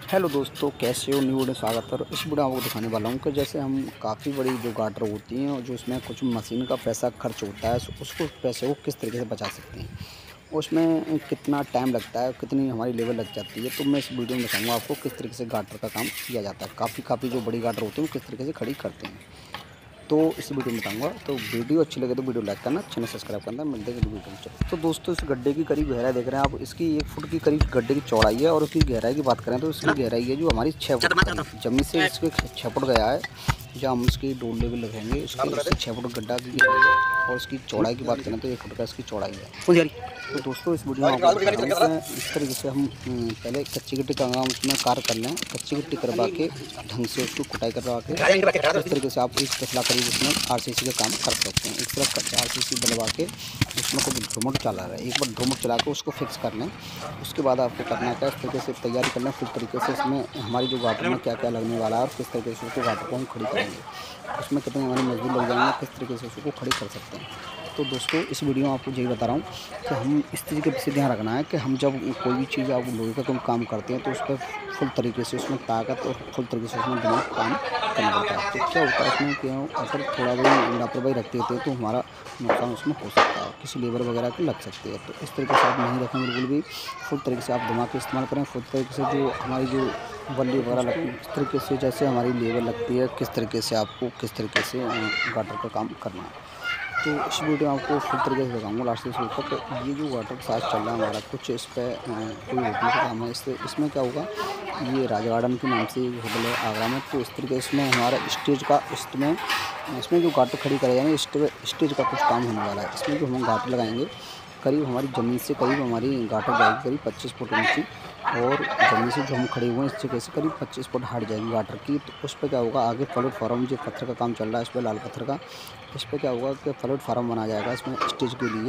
Hello दोस्तों, कैसे हो? न्यू वीडियो स्वागत है। इस वीडियो में आपको दिखाने वाला हूँ कि जैसे हम काफ़ी बड़ी जो गाटर होती हैं और जो उसमें कुछ मशीन का पैसा खर्च होता है, उसको पैसे को किस तरीके से बचा सकते हैं, उसमें कितना टाइम लगता है, कितनी हमारी लेबर लग जाती है। तो मैं इस वीडियो में बताऊँगा आपको किस तरीके से गाटर का काम किया जाता है। काफ़ी जो बड़ी गाटर होती है वो किस तरीके से खड़ी करते हैं, तो इस वीडियो में बताऊंगा। तो वीडियो अच्छी लगे तो वीडियो लाइक करना, चैनल सब्सक्राइब करना। मिलते हैं वीडियो में। चलो तो दोस्तों, इस गड्ढे की करीब गहराई देख रहे हैं आप। इसकी 1 फुट की करीब गड्ढे की चौड़ाई है और उसकी गहराई की बात करें तो इसकी गहराई है जो हमारी 6 फुट करीब जमीन से इसके 6 फुट गया है। जहाँ हम इसकी डोर लेवल लगाएंगे इसकी 6 फुट गड्ढा की गहराई है और इसकी चौड़ाई की बात करें तो 1 फुट का इसकी चौड़ाई है। तो दोस्तों, इस वीडियो में आपको बता रहा हूँ कि इस तरीके से हम पहले कच्ची गिट्टी का काम उसमें कार्य कर लें। कच्ची गिट्टी करवा के ढंग से उसको कुटाई करवा के इस तरीके से आप 1 तसला करीब उसमें RCC का काम कर सकते हैं। एक तरफ RCC डलवा के उसमें कुछ ड्रोमट चला रहा है, एक बार ड्रोमट चला के उसको फिक्स कर लें। उसके बाद आपको करना क्या, इस तरीके से तैयारी कर लें फिर तरीके से इसमें हमारी जो गाटर में क्या क्या लगने वाला है और किस तरीके से उसको गाटर को हम खड़ी करेंगे, उसमें कितने हमारे मजदूर लग जाएंगे, किस तरीके से उसको खड़ी कर सकते हैं। तो दोस्तों, इस वीडियो में आपको यही बता रहा हूँ कि हम इस तरीके से ध्यान रखना है कि हम जब कोई भी चीज़ आप लोहे का तुम काम करते हैं तो उस पर फुल तरीके से उसमें ताकत और फुल तरीके से उसमें दिमाग काम करना पड़ता है। तो क्या होता है इसमें कि अगर थोड़ा भी लापरवाही रखते थे तो हमारा नुकसान उसमें हो सकता है, किसी लेबर वगैरह की लग सकती है। तो इस तरीके से आप नहीं रखें बिल्कुल भी, फुल तरीके से आप दिमाग का इस्तेमाल करें। फुल तरीके से जो हमारी जो बल्ली वगैरह लगती है इस तरीके से जैसे हमारी लेबर लगती है, किस तरीके से आपको किस तरीके से गाटर का काम करना है। तो इस वीडियो में आपको फुल तरीके से बताऊँगा लास्ट से शुरू तक। ये जो वाटर साइज चल रहा है हमारा, कुछ इस पर कोई होटल का काम है। इसमें क्या होगा, ये राज गार्डन के नाम से होटल है आगरा में। तो इस तरीके से इसमें हमारा स्टेज का इसमें जो गाटर खड़ी करे जाएंगे स्टेज का कुछ काम होने वाला है। इसमें जो हम गाटर लगाएंगे करीब हमारी ज़मीन से करीब हमारी गाटर जाएगी करीब 25 फुट ऊँची और ज़मीन से जो हम खड़े हुए हैं इस जगह से करीब 25 फुट हाइट जाएगी गाटर की। तो उस पर क्या होगा, आगे प्लेटफॉर्म जो पत्थर का काम चल रहा है इस पर लाल पत्थर का, इस पर क्या होगा कि प्लेटफॉर्म बना जाएगा इसमें स्टेज के लिए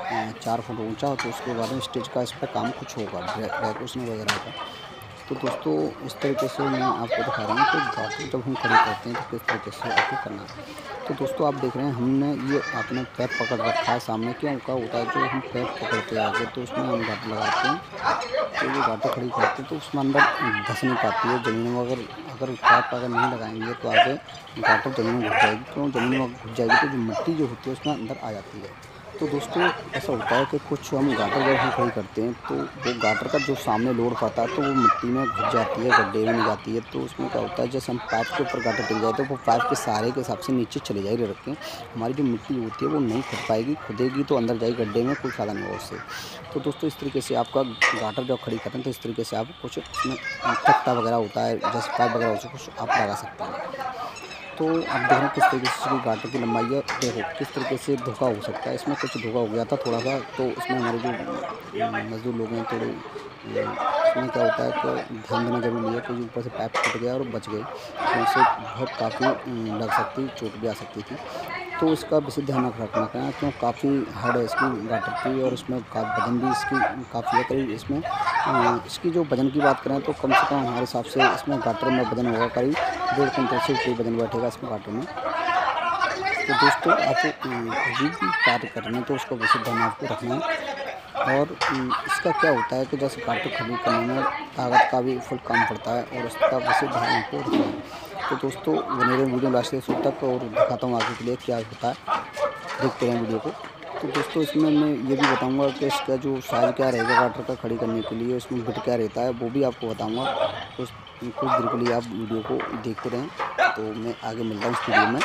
4 फुट ऊंचा। तो उसके बाद में स्टेज का इस पर काम कुछ होगा डेकोरेशन वगैरह का। तो दोस्तों, इस तरीके से मैं आपको दिखा रहा हूँ कि गाटर जब हम खड़ी करते हैं तो किस तरीके से आपको करना है। तो दोस्तों, आप देख रहे हैं हमने ये आपने पैप पकड़ रखा है सामने। क्या होता है जो हम पैप पकड़ते हैं आगे तो उसमें हम गाटर लगाते हैं। तो जो गाटर खड़ी करते हैं तो उसमें अंदर धंस नहीं पाती है ज़मीन में। अगर पैप अगर नहीं लगाएंगे तो आगे गाटर ज़मीन में घुस जाएगी। क्यों ज़मीन में घुस जाएगी तो जो मिट्टी जो होती है उसमें अंदर आ जाती है। तो दोस्तों, ऐसा होता है कि कुछ हम गाटर जब हम खड़ी करते हैं तो वो गाटर का जो सामने लोड पड़ता है तो वो मिट्टी में घुस जाती है, गड्ढे में नहीं जाती है। तो उसमें क्या होता है, जैसे हम पाइप के ऊपर गाटर टिक जाए तो वो पाइप के सहारे के हिसाब से नीचे चले जाएगी रख के, हमारी जो मिट्टी होती है वो नहीं खुद पाएगी, खुदेगी तो अंदर जाएगी गड्ढे में, कोई फ़ायदा नहीं होगा उससे। तो दोस्तों, इस तरीके से आपका गाटर जब खड़ी करते हैं तो इस तरीके से आप कुछ उसमें तख्ता वगैरह होता है जैसे पाइप वगैरह उसको कुछ आप लगा सकते हैं। तो आप देख रहे हैं किस तरीके से इसकी गाटर की लंबाई है। देखो किस तरीके से धोखा हो सकता है, इसमें कुछ धोखा हो गया था थोड़ा सा। तो उसमें हमारे जो मज़दूर लोग हैं थोड़े इसमें क्या होता है कि ध्यान देना ज़रूरी है कि ऊपर से पाइप टूट गया और बच गए तो उससे बहुत काफ़ी लग सकती, चोट भी आ सकती थी। तो इसका विशेष ध्यान रखना है क्यों काफ़ी हार्ड है इसकी गाटर की और इसमें वजन भी इसकी काफ़ी है। करीब इसमें इसकी जो वज़न की बात करें तो कम से कम हमारे हिसाब से इसमें गाटर में वज़न होगा करीब 1.5 कुंटल से ऊपर वज़न बैठेगा इसमें गाटर में। तो दोस्तों, आप कभी भी कार्य कर रहे हैं तो उसका विशेष ध्यान आपको रखना है। और इसका क्या होता है कि जैसे गाटर खड़ी करने में ताकत का भी फुल काम पड़ता है और उसका विशेष ध्यान आपको रखना है। तो दोस्तों, बने रहे वीडियो लास्ट से शुरू तक और दिखाता हूँ आगे के लिए क्या होता है, देखते रहें वीडियो को। तो दोस्तों, इसमें मैं ये भी बताऊंगा कि इसका जो साइज़ क्या रहेगा गाटर का खड़ी करने के लिए, उसमें बिट क्या रहता है वो भी आपको बताऊंगा। तो कुछ देर के लिए आप वीडियो को देखते रहें। तो मैं आगे मिलता हूँ इस वीडियो में।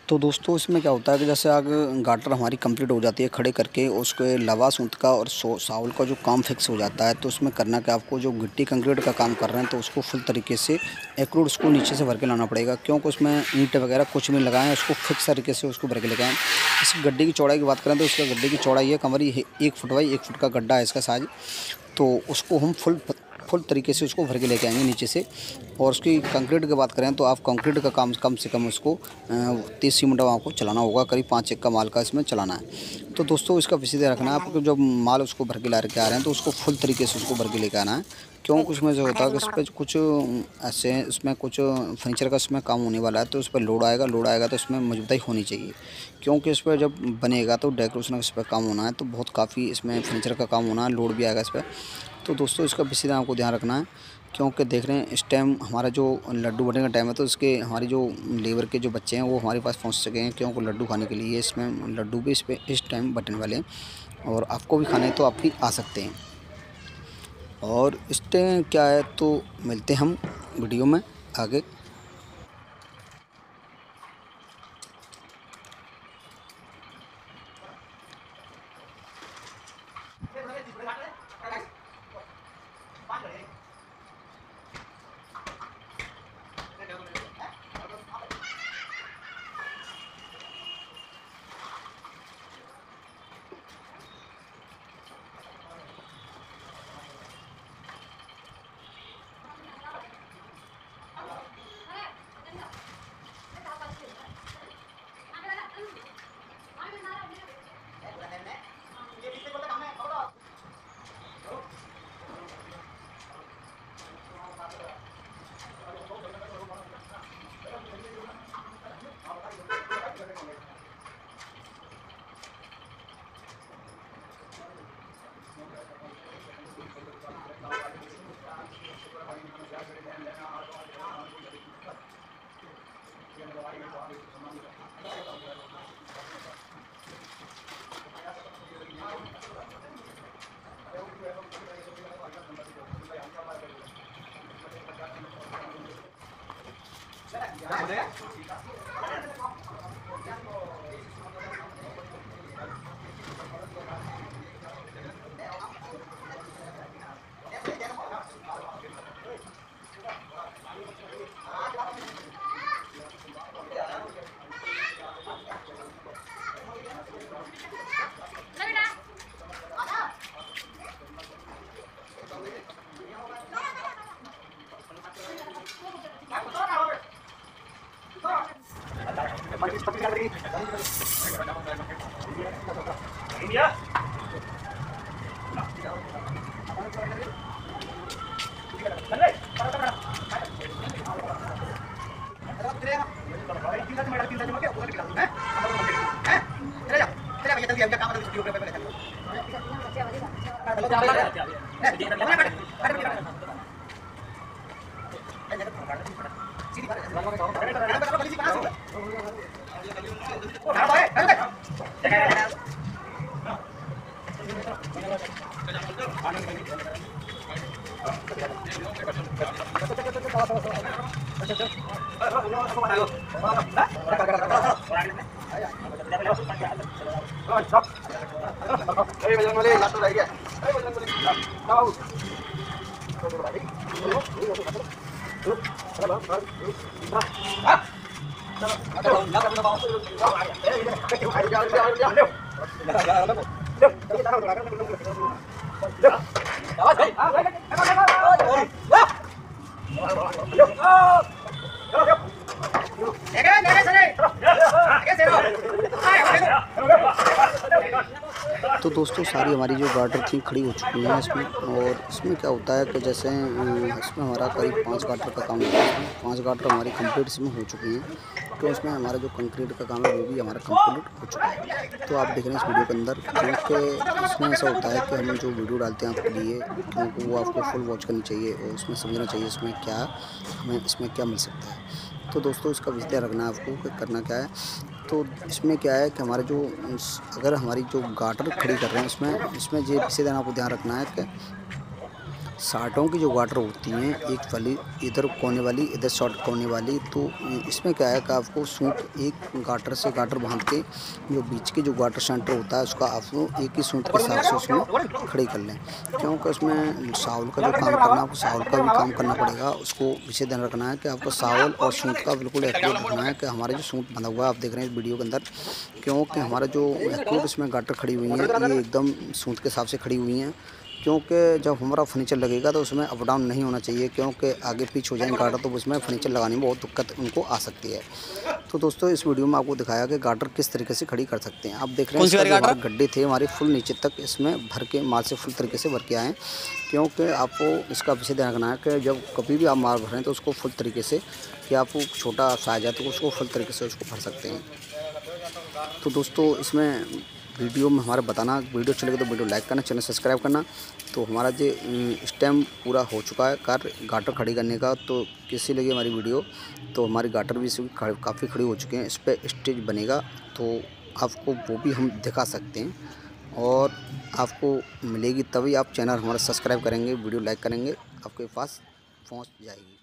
तो दोस्तों इसमें क्या होता है कि जैसे आग गाटर हमारी कंप्लीट हो जाती है खड़े करके, उसके लवा सूत का और सावल का जो काम फिक्स हो जाता है, तो उसमें करना क्या आपको, जो गिट्टी कंक्रीट का काम कर रहे हैं तो उसको फुल तरीके से एक रोड उसको नीचे से भर के लाना पड़ेगा, क्योंकि उसमें ईंट वगैरह कुछ भी लगाएं, उसको फिक्स तरीके से उसको भर के लगाएं। इस गड्ढे की चौड़ाई की बात करें तो इसका गड्ढे की चौड़ाई है कमरी 1 फुट बाई 1 फुट का गड्ढा है इसका साइज। तो उसको हम फुल तरीके से उसको भर के लेके आएंगे नीचे से। और उसकी कंक्रीट की बात करें तो आप कंक्रीट का काम कम से कम उसको 30 सीमेंट आपको चलाना होगा, करीब 5 चेक का माल का इसमें चलाना है। तो दोस्तों इसका विशेष रखना है आपको, जब माल उसको भर के ला के आ रहे हैं तो उसको फुल तरीके से उसको भर के लेके आना है। क्यों उसमें जो होता है कि उस पर कुछ ऐसे इसमें कुछ फर्नीचर का इसमें काम होने वाला है, तो उस पर लोड आएगा तो इसमें मजबूताई होनी चाहिए, क्योंकि इस पर जब बनेगा तो डेकोरेशन इस पर काम होना है, तो बहुत काफ़ी इसमें फर्नीचर का काम होना है, लोड भी आएगा इस पर। तो दोस्तों इसका विशेष आपको ध्यान रखना है, क्योंकि देख रहे हैं इस टाइम हमारा जो लड्डू बनने का टाइम है, तो इसके हमारी जो लेबर के जो बच्चे हैं वो हमारे पास पहुंच सके हैं, क्योंकि लड्डू खाने के लिए इसमें लड्डू भी इस टाइम बटने वाले हैं, और आपको भी खाने तो आप भी आ सकते हैं। और इस टाइम क्या है, तो मिलते हैं हम वीडियो में आगे। तो दोस्तों सारी हमारी जो गाटर थी खड़ी हो चुकी हैं इसमें। और इसमें क्या होता है कि जैसे इसमें हमारा करीब 5 गाटर का काम होता है, 5 गाटर हमारी कंप्लीट इसमें हो चुकी हैं। तो इसमें हमारा जो कंक्रीट का काम है वो भी हमारा कंप्लीट हो चुका है। तो आप देख रहे हैं इस वीडियो के अंदर, क्योंकि इसमें ऐसा होता है कि हम जो वीडियो डालते हैं आपके लिए, क्योंकि वो आपको फुल वॉच करनी चाहिए और उसमें समझना चाहिए इसमें क्या हमें इसमें क्या मिल सकता है। तो दोस्तों इसका विषय रखना है आपको कि करना क्या है। तो इसमें क्या है कि हमारे जो अगर हमारी जो गाटर खड़ी कर रहे हैं इसमें जो विषय आपको ध्यान रखना है कि साटों की जो गाटर होती हैं, एक वाली इधर कोने वाली, इधर शॉर्ट कोने वाली, तो इसमें क्या है कि आपको सूत एक गाटर से गाटर बांध के जो बीच के जो गाटर सेंटर होता है उसका आपको एक ही सूत के हिसाब से उसमें खड़ी कर लें, क्योंकि उसमें सावल का जो काम करना है आपको सावल का भी काम करना पड़ेगा। उसको विशेष ध्यान रखना है कि आपको सावल और सूत का बिल्कुल एक्यूरेट रखना है कि हमारे जो सूत बंधा हुआ है आप देख रहे हैं इस वीडियो के अंदर, क्योंकि हमारा जो एक्यूरेट इसमें गाटर खड़ी हुई है ये एकदम सूत के हिसाब से खड़ी हुई हैं, क्योंकि जब हमारा फर्नीचर लगेगा तो उसमें अप डाउन नहीं होना चाहिए, क्योंकि आगे पीछे हो जाएंगे गाटर तो उसमें फर्नीचर लगाने में बहुत दिक्कत उनको आ सकती है। तो दोस्तों इस वीडियो में आपको दिखाया कि गाटर किस तरीके से खड़ी कर सकते हैं। आप देख रहे हैं हमारे गड्ढे थे हमारे फुल नीचे तक इसमें भर के माल से फुल तरीके से भर के आए, क्योंकि आपको इसका विशेष ध्यान रखना है कि जब कभी भी आप माल भरें तो उसको फुल तरीके से, कि आपको छोटा साइज है तो उसको फुल तरीके से उसको भर सकते हैं। तो दोस्तों इसमें वीडियो में हमारा बताना, वीडियो अच्छी लगे तो वीडियो लाइक करना, चैनल सब्सक्राइब करना। तो हमारा जो स्टेम पूरा हो चुका है कार्य गाटर खड़ी करने का। तो कैसी लगी हमारी वीडियो, तो हमारी गाटर भी काफ़ी खड़ी हो चुके हैं, इस पर स्टेज बनेगा तो आपको वो भी हम दिखा सकते हैं और आपको मिलेगी, तभी आप चैनल हमारा सब्सक्राइब करेंगे, वीडियो लाइक करेंगे, आपके पास पहुंच जाएगी।